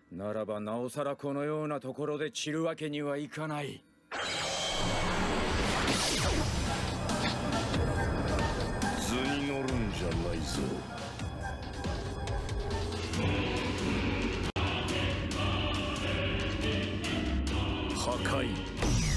ならばなおさらこのようなところで散るわけにはいかない。 図に乗るんじゃないぞ。破壊。